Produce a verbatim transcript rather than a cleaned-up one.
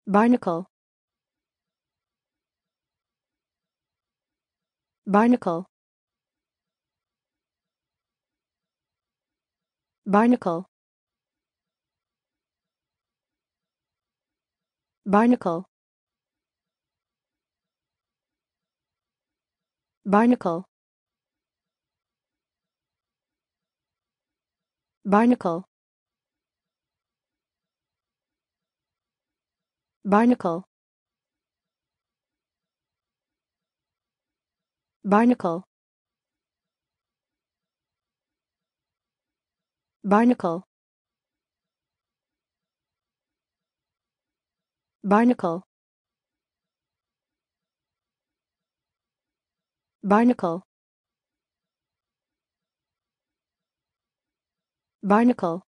Barnicle. Barnicle. Barnicle. Barnicle. Barnicle. Barnicle. Barnicle. Barnicle. Barnicle. Barnicle. Barnicle. Barnicle.